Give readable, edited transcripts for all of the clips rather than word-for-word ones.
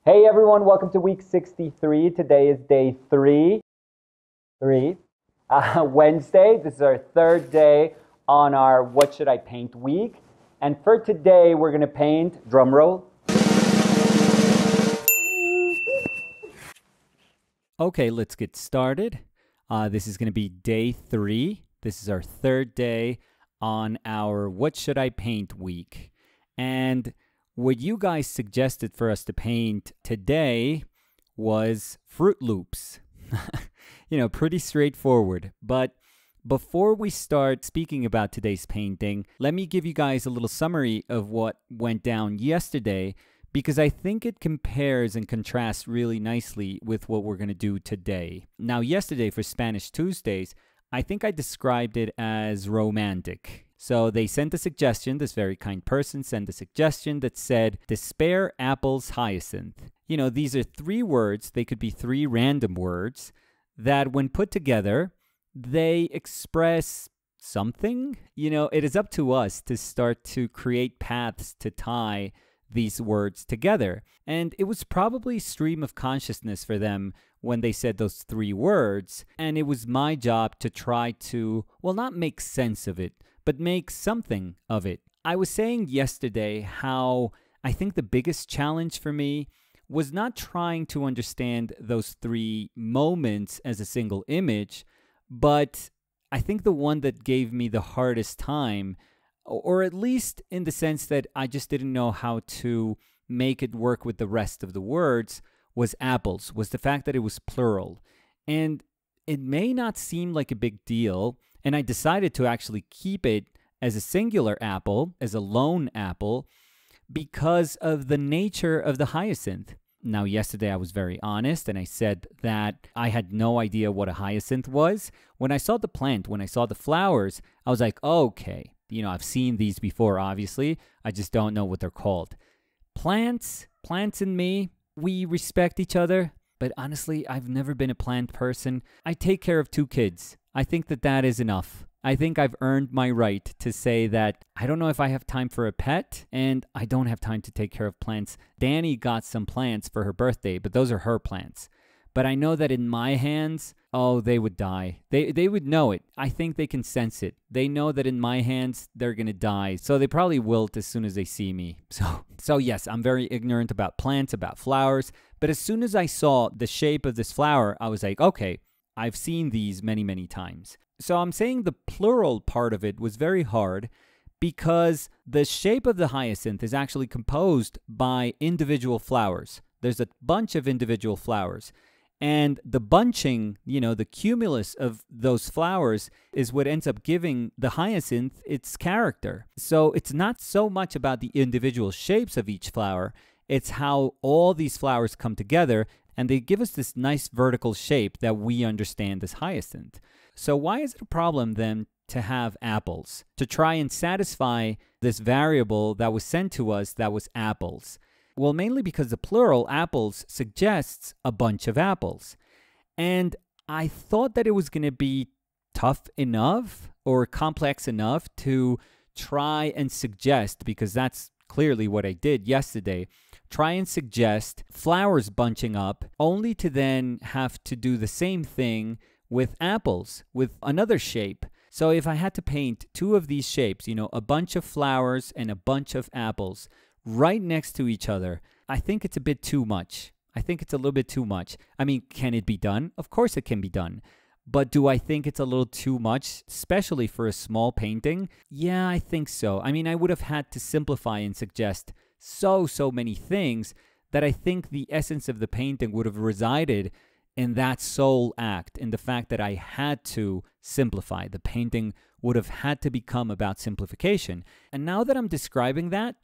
Hey everyone, welcome to week 63. Today is day three, Wednesday. This is our third day on our What Should I Paint week. And for today, we're going to paint, drum roll. Okay, let's get started. This is going to be day 3. This is our third day on our What Should I Paint week. And what you guys suggested for us to paint today was Froot Loops. Pretty straightforward. But before we start speaking about today's painting, let me give you guys a little summary of what went down yesterday, because I think it compares and contrasts really nicely with what we're going to do today. Now, yesterday for Spanish Tuesdays, I think I described it as romantic. So they sent a suggestion, this very kind person sent a suggestion that said, despair, apples, hyacinth. These are 3 words, they could be 3 random words, that when put together, they express something. It is up to us to start to create paths to tie these words together. And it was probably stream of consciousness for them when they said those 3 words. And it was my job to try to, not make sense of it, but make something of it. I was saying yesterday how I think the biggest challenge for me was not trying to understand those 3 moments as a single image, but I think the one that gave me the hardest time, or at least in the sense that I just didn't know how to make it work with the rest of the words, was apples, was the fact that it was plural. And it may not seem like a big deal, and I decided to actually keep it as a singular apple, as a lone apple, because of the nature of the hyacinth. Now, yesterday I was very honest, and I said that I had no idea what a hyacinth was. When I saw the plant, when I saw the flowers, I was like, okay, I've seen these before, obviously. I just don't know what they're called. Plants and me, we respect each other. But honestly, I've never been a plant person. I take care of 2 kids. I think that is enough. I think I've earned my right to say that I don't know if I have time for a pet, and I don't have time to take care of plants. Danny got some plants for her birthday, but those are her plants. But I know that in my hands, they would die. They would know it. I think they can sense it. They know that in my hands, they're going to die. So they probably wilt as soon as they see me. So yes, I'm very ignorant about plants, about flowers. But as soon as I saw the shape of this flower, I was like, okay, I've seen these many, many times. So I'm saying the plural part of it was very hard because the shape of the hyacinth is actually composed by individual flowers. There's a bunch of individual flowers. And the bunching, the cumulus of those flowers is what ends up giving the hyacinth its character. So it's not so much about the individual shapes of each flower. It's how all these flowers come together and they give us this nice vertical shape that we understand as hyacinth. So why is it a problem then to have apples? To try and satisfy this variable that was sent to us that was apples? Well, mainly because the plural apples suggests a bunch of apples. And I thought that it was going to be tough enough or complex enough to try and suggest, because that's clearly what I did yesterday, try and suggest flowers bunching up only to then have to do the same thing with apples, with another shape. So if I had to paint 2 of these shapes, a bunch of flowers and a bunch of apples, right next to each other, I think it's a bit too much. I think it's a little bit too much. I mean, can it be done? Of course it can be done. But do I think it's a little too much, especially for a small painting? Yeah, I think so. I mean, I would have had to simplify and suggest so many things that I think the essence of the painting would have resided in that sole act, in the fact that I had to simplify. The painting would have had to become about simplification. And now that I'm describing that,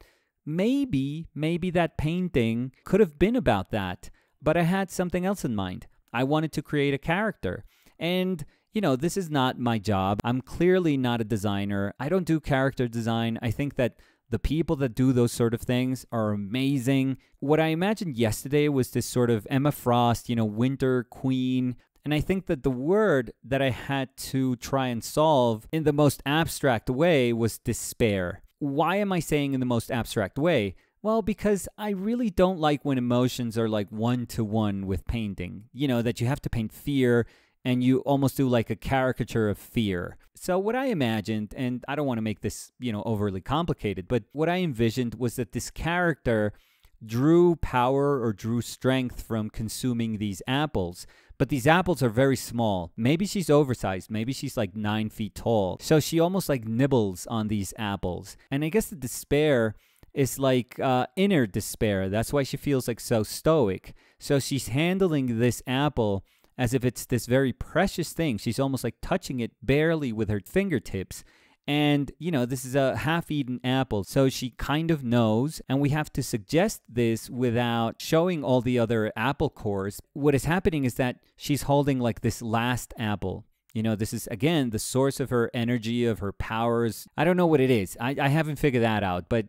maybe that painting could have been about that, but I had something else in mind. I wanted to create a character. And, this is not my job. I'm clearly not a designer. I don't do character design. I think that the people that do those sort of things are amazing. What I imagined yesterday was this sort of Emma Frost, winter queen. And I think that the word that I had to try and solve in the most abstract way was despair. Why am I saying in the most abstract way? Well, because I really don't like when emotions are like one-to-one with painting. You know, that you have to paint fear and you almost do like a caricature of fear. So what I imagined, and I don't want to make this, overly complicated, but what I envisioned was that this character drew power or drew strength from consuming these apples. But these apples are very small. Maybe she's oversized. Maybe she's like 9 feet tall. So she almost like nibbles on these apples. And I guess the despair is like inner despair. That's why she feels like so stoic. So she's handling this apple as if it's this very precious thing. She's almost like touching it barely with her fingertips. And, this is a half-eaten apple, so she kind of knows, and we have to suggest this without showing all the other apple cores. What is happening is that she's holding like this last apple. This is, again, the source of her energy, of her powers. I don't know what it is. I haven't figured that out, but,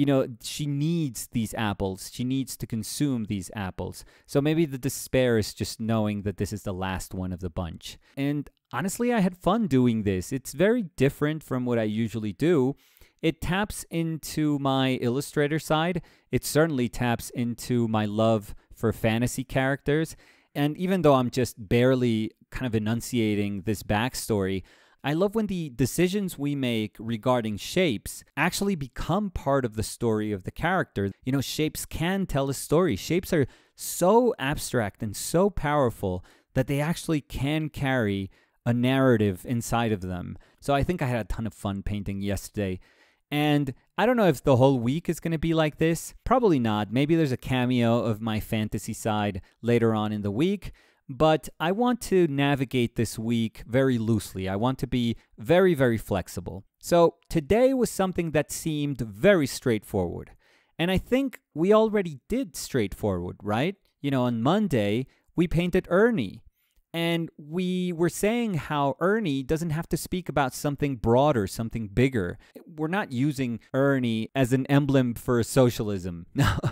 she needs these apples. She needs to consume these apples. So maybe the despair is just knowing that this is the last one of the bunch. And honestly, I had fun doing this. It's very different from what I usually do. It taps into my illustrator side. It certainly taps into my love for fantasy characters. And even though I'm just barely kind of enunciating this backstory, I love when the decisions we make regarding shapes actually become part of the story of the character. Shapes can tell a story. Shapes are so abstract and so powerful that they actually can carry a narrative inside of them. So I think I had a ton of fun painting yesterday. And I don't know if the whole week is going to be like this. Probably not. Maybe there's a cameo of my fantasy side later on in the week. But I want to navigate this week very loosely. I want to be very, very flexible. So today was something that seemed very straightforward. And I think we already did straightforward, right? On Monday, we painted Ernie. And we were saying how Ernie doesn't have to speak about something broader, something bigger. We're not using Ernie as an emblem for socialism.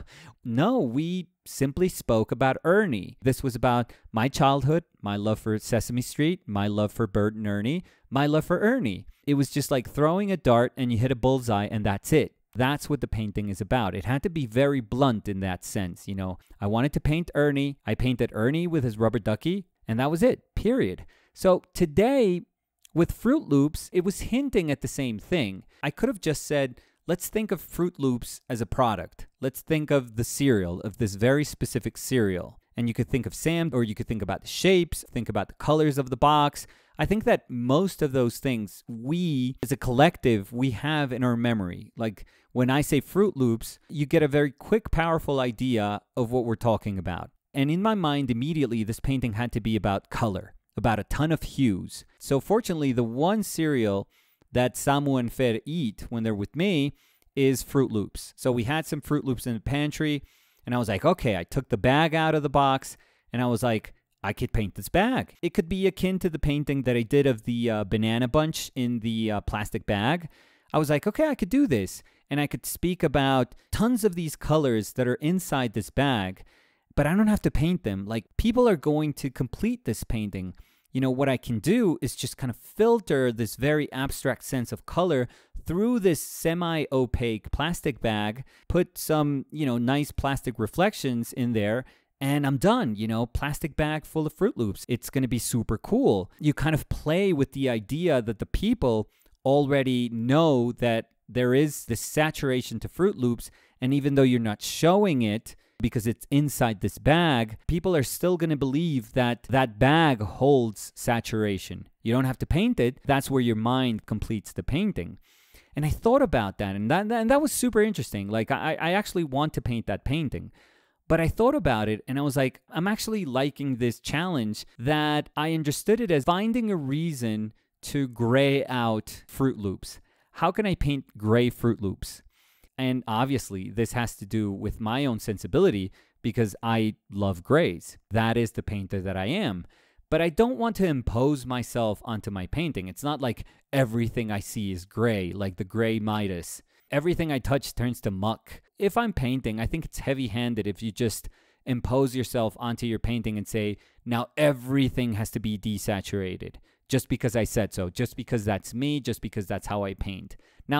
No, we simply spoke about Ernie. This was about my childhood, my love for Sesame Street, my love for Bert and Ernie, my love for Ernie. It was just like throwing a dart and you hit a bullseye and that's it. That's what the painting is about. It had to be very blunt in that sense. I wanted to paint Ernie. I painted Ernie with his rubber ducky. And that was it, period. So today, with Froot Loops, it was hinting at the same thing. I could have just said, let's think of Froot Loops as a product. Let's think of the cereal, of this very specific cereal. And you could think of Sam, or you could think about the shapes, think about the colors of the box. I think that most of those things, we, as a collective, we have in our memory. Like when I say Froot Loops, you get a very quick, powerful idea of what we're talking about. And in my mind, immediately, this painting had to be about color, about a ton of hues. So fortunately, the one cereal that Samu and Fer eat when they're with me is Froot Loops. So we had some Froot Loops in the pantry, and I was like, okay, I took the bag out of the box, and I was like, I could paint this bag. It could be akin to the painting that I did of the banana bunch in the plastic bag. I was like, okay, I could do this. And I could speak about tons of these colors that are inside this bag, but I don't have to paint them. Like, people are going to complete this painting. What I can do is just kind of filter this very abstract sense of color through this semi-opaque plastic bag, put some, nice plastic reflections in there, and I'm done. Plastic bag full of Froot Loops. It's going to be super cool. You kind of play with the idea that the people already know that there is this saturation to Froot Loops, and even though you're not showing it, because it's inside this bag, people are still going to believe that that bag holds saturation. You don't have to paint it. That's where your mind completes the painting. And I thought about that, and that was super interesting. Like, I actually want to paint that painting. But I thought about it, and I was like, I'm actually liking this challenge that I understood it as finding a reason to gray out Froot Loops. How can I paint gray Froot Loops? And obviously, this has to do with my own sensibility because I love grays. That is the painter that I am. But I don't want to impose myself onto my painting. It's not like everything I see is gray, like the gray Midas. Everything I touch turns to muck. If I'm painting, I think it's heavy-handed if you just impose yourself onto your painting and say, now everything has to be desaturated. Just because I said so, just because that's me, just because that's how I paint. Now,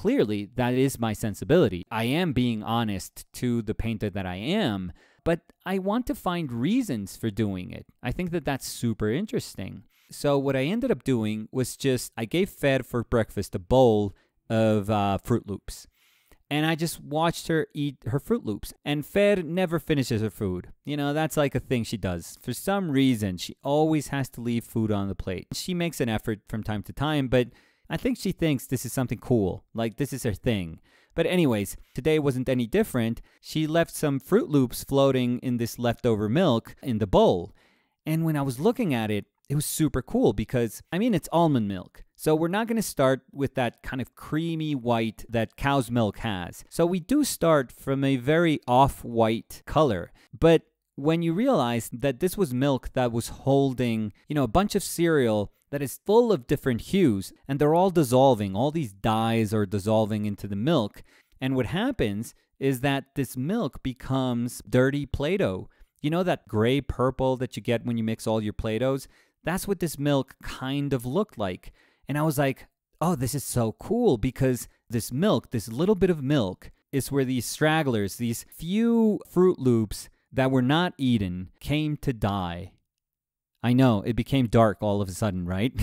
clearly that is my sensibility. I am being honest to the painter that I am, but I want to find reasons for doing it. I think that that's super interesting. So what I ended up doing was I gave Fer for breakfast a bowl of Froot Loops. And I just watched her eat her Froot Loops. And Fer never finishes her food. You know, that's like a thing she does. For some reason, she always has to leave food on the plate. She makes an effort from time to time, but I think she thinks this is something cool. Like, this is her thing. But anyways, today wasn't any different. She left some Froot Loops floating in this leftover milk in the bowl. And when I was looking at it, it was super cool because, I mean, it's almond milk. So we're not going to start with that kind of creamy white that cow's milk has. So we do start from a very off-white color. But when you realize that this was milk that was holding, you know, a bunch of cereal that is full of different hues, and they're all dissolving, all these dyes are dissolving into the milk. And what happens is that this milk becomes dirty Play-Doh. You know that gray purple that you get when you mix all your Play-Dohs? That's what this milk kind of looked like. And I was like, oh, this is so cool because this milk, this little bit of milk, is where these stragglers, these few Froot Loops that were not eaten, came to die. I know, it became dark all of a sudden, right?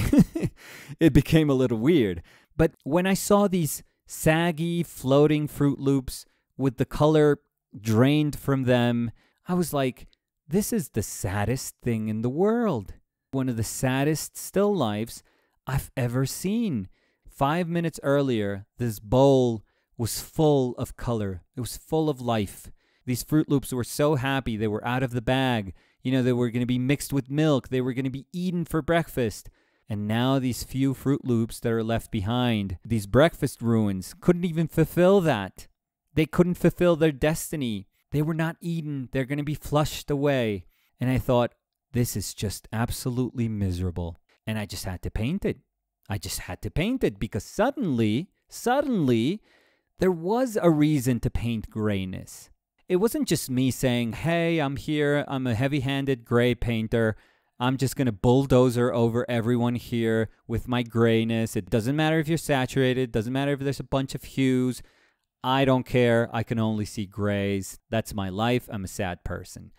It became a little weird. But when I saw these saggy, floating Froot Loops with the color drained from them, I was like, this is the saddest thing in the world. One of the saddest still lifes I've ever seen. 5 minutes earlier, this bowl was full of color. It was full of life. These Froot Loops were so happy. They were out of the bag. You know, they were going to be mixed with milk. They were going to be eaten for breakfast. And now these few Froot Loops that are left behind, these breakfast ruins, couldn't even fulfill that. They couldn't fulfill their destiny. They were not eaten. They're going to be flushed away. And I thought, this is just absolutely miserable. And I just had to paint it. I just had to paint it because suddenly, there was a reason to paint grayness. It wasn't just me saying, hey, I'm here. I'm a heavy-handed gray painter. I'm just going to bulldozer over everyone here with my grayness. It doesn't matter if you're saturated. It doesn't matter if there's a bunch of hues. I don't care. I can only see grays. That's my life. I'm a sad person.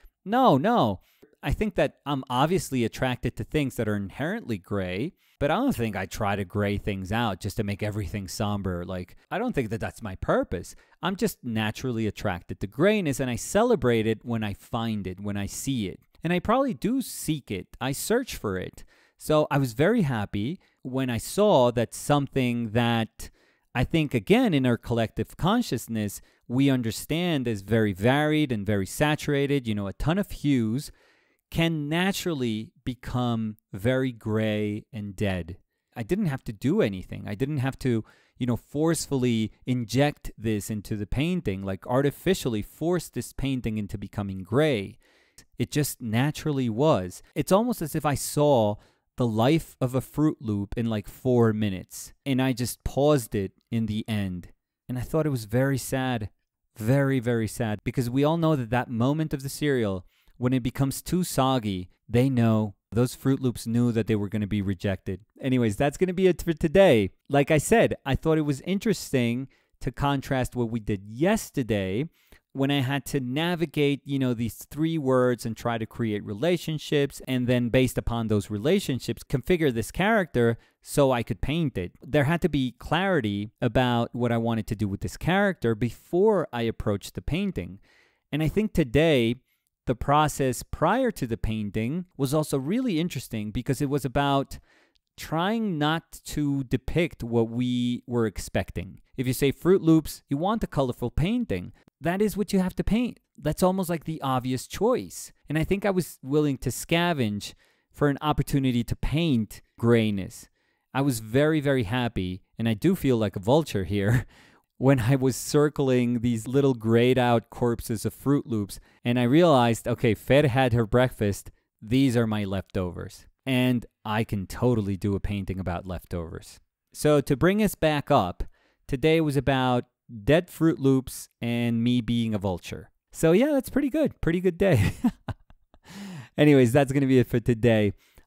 No. I think that I'm obviously attracted to things that are inherently gray, but I don't think I try to gray things out just to make everything somber. Like, I don't think that that's my purpose. I'm just naturally attracted to grayness, and I celebrate it when I find it, when I see it. And I probably do seek it. I search for it. So I was very happy when I saw that something that I think, again, in our collective consciousness, we understand as very varied and very saturated, you know, a ton of hues, can naturally become very gray and dead. I didn't have to do anything. I didn't have to, you know, forcefully inject this into the painting, like artificially force this painting into becoming gray. It just naturally was. It's almost as if I saw the life of a Froot Loop in like 4 minutes, and I just paused it in the end. And I thought it was very sad, very, very sad, because we all know that that moment of the cereal, when it becomes too soggy, they know, those Froot Loops knew that they were going to be rejected. Anyways, that's going to be it for today. Like I said, I thought it was interesting to contrast what we did yesterday when I had to navigate, you know, these 3 words and try to create relationships, and then based upon those relationships, configure this character so I could paint it. There had to be clarity about what I wanted to do with this character before I approached the painting. And I think today, the process prior to the painting was also really interesting because it was about trying not to depict what we were expecting. If you say Froot Loops, you want a colorful painting. That is what you have to paint. That's almost like the obvious choice. And I think I was willing to scavenge for an opportunity to paint grayness. I was very, very happy, and I do feel like a vulture here, when I was circling these little grayed out corpses of Froot Loops, and I realized, okay, Fer had her breakfast. These are my leftovers. And I can totally do a painting about leftovers. So to bring us back up, today was about dead Froot Loops and me being a vulture. So yeah, that's pretty good. Pretty good day. Anyways, that's going to be it for today.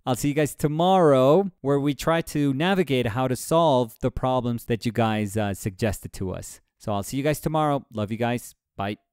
I'll see you guys tomorrow, where we try to navigate how to solve the problems that you guys suggested to us. So I'll see you guys tomorrow. Love you guys. Bye.